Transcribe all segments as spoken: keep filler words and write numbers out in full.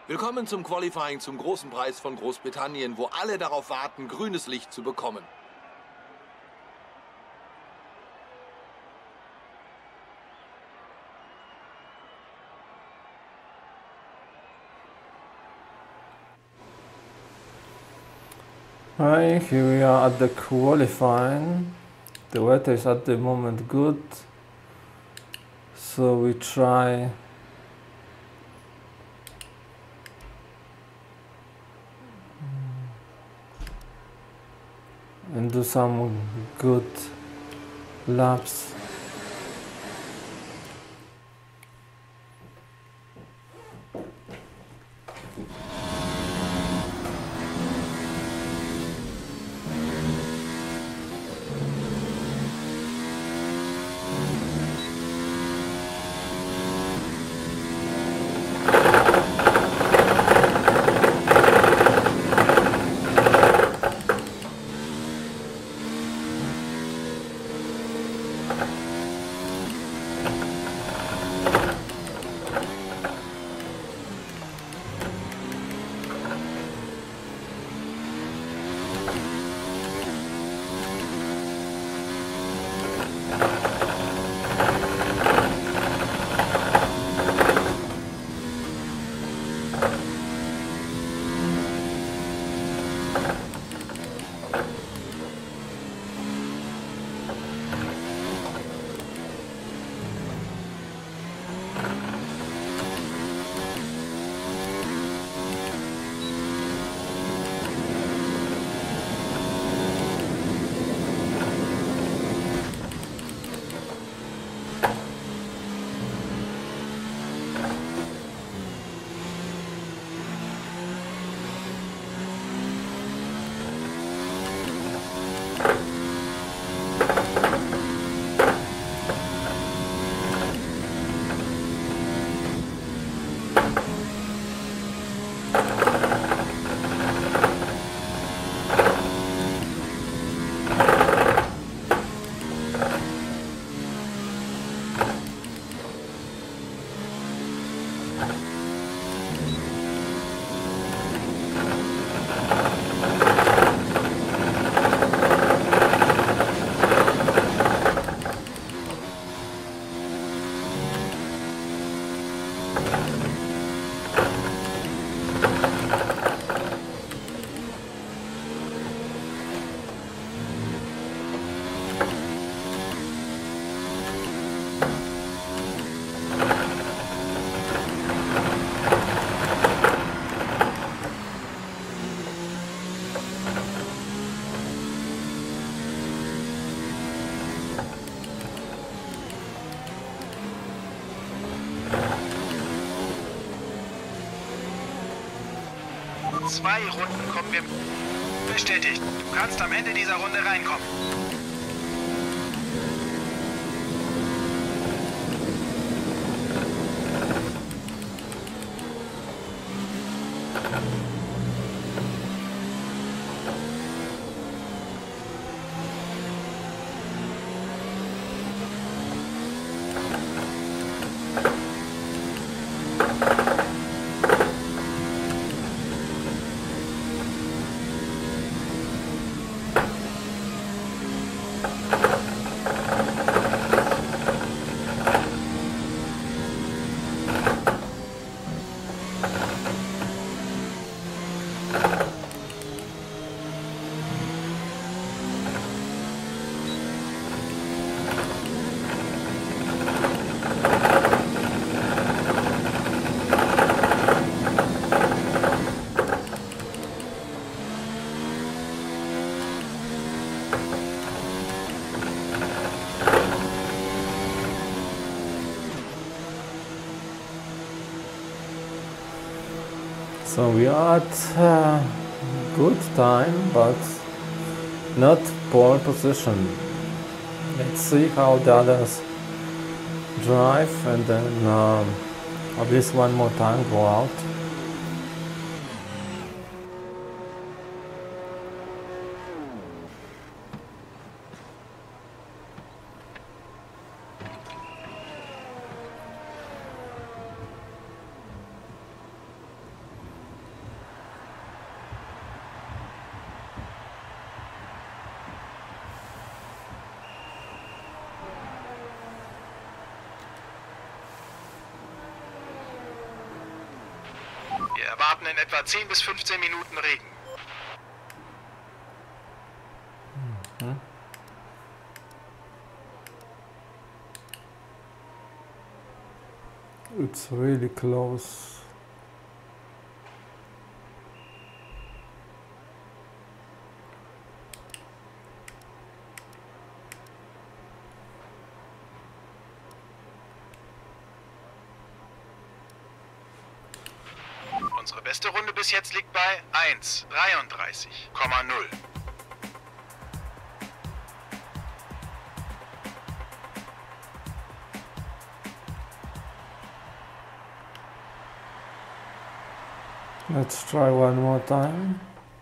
Willkommen zum Qualifying zum großen Preis von Großbritannien, wo alle darauf warten, grünes Licht zu bekommen. Hi, here we are at the qualifying. The weather is at the moment good, so we try and do some good laps. Zwei Runden kommen wir. Bestätigt. Du kannst am Ende dieser Runde reinkommen. So we are at uh, good time, but not pole position. Let's see how the others drive and then um, at least one more time go out. erwarten in etwa zehn bis fünfzehn Minuten Regen. Mhm. It's really close. Unsere beste Runde bis jetzt liegt bei eins dreiunddreißig Komma null. Let's try one more time.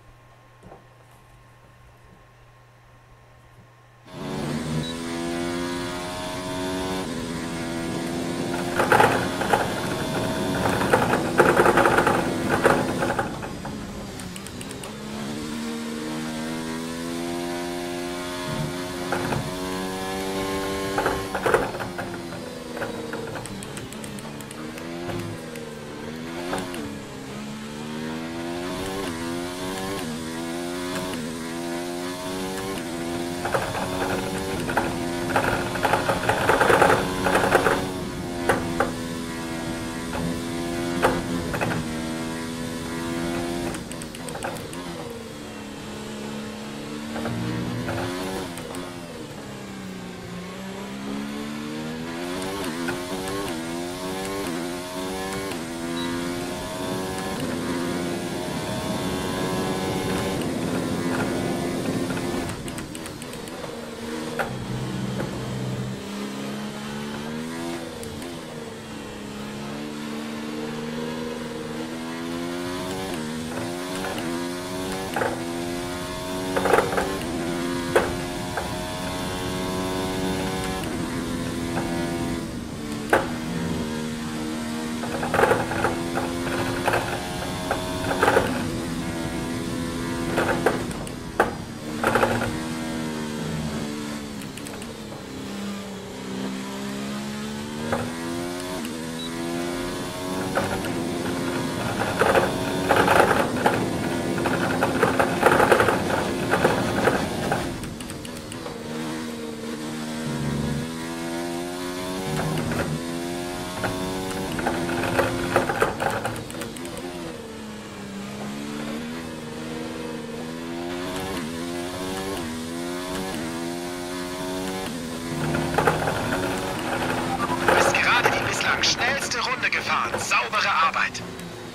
Schnellste Runde gefahren. Saubere Arbeit.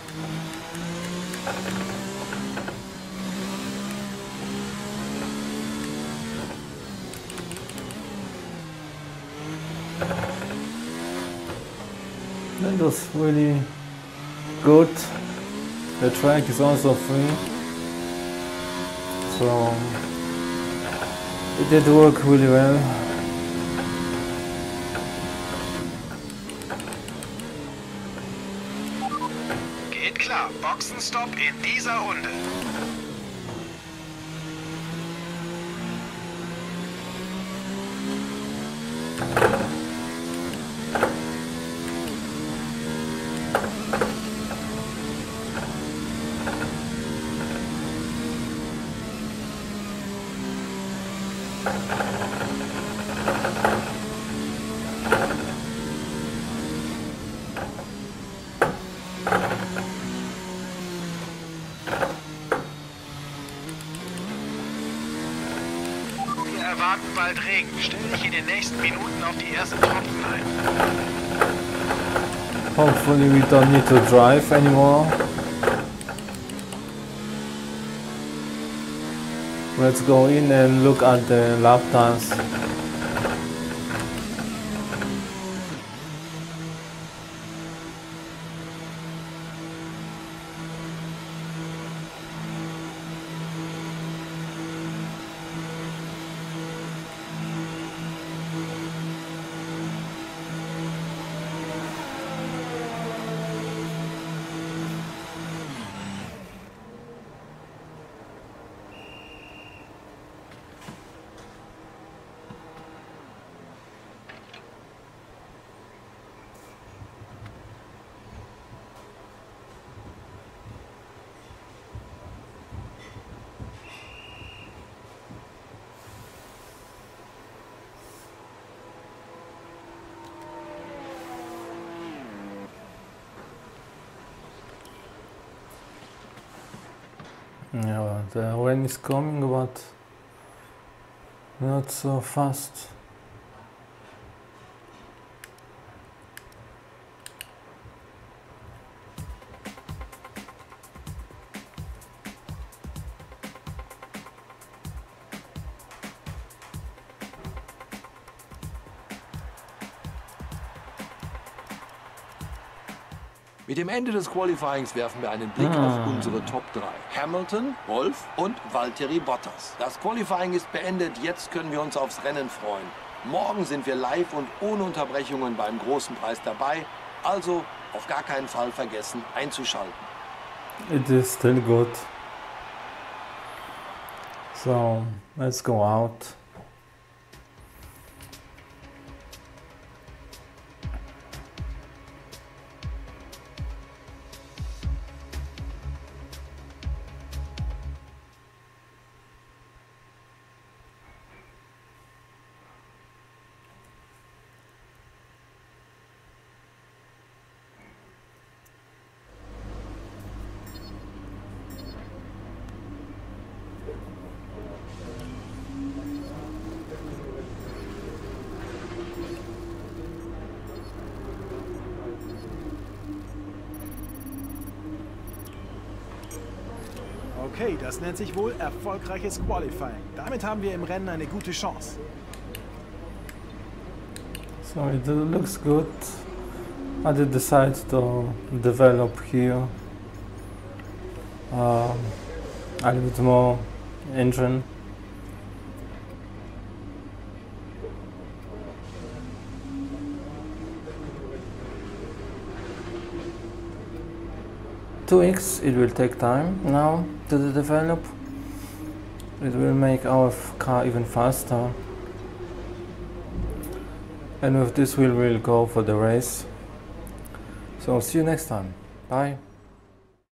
That was really good. The track is also free, so it did work really well. Geht klar. Boxenstopp in dieser Runde. Wir erwarten bald Regen. Stell dich in den nächsten Minuten auf die ersten Tropfen ein. Hopefully we don't need to drive anymore. Let's go in and look at the lap times. Yeah, the rain is coming, but not so fast. Mit dem Ende des Qualifyings werfen wir einen Blick Ah. auf unsere Top drei. Hamilton, Wolf und Valtteri Bottas. Das Qualifying ist beendet, jetzt können wir uns aufs Rennen freuen. Morgen sind wir live und ohne Unterbrechungen beim großen Preis dabei, also auf gar keinen Fall vergessen einzuschalten. It is still good. So, let's go out. Okay, das nennt sich wohl erfolgreiches Qualifying. Damit haben wir im Rennen eine gute Chance. So it looks good. I did decide to develop here um, a little bit more engine. two weeks it will take time now to develop. It will make our car even faster. And with this we will go for the race. So see you next time. Bye.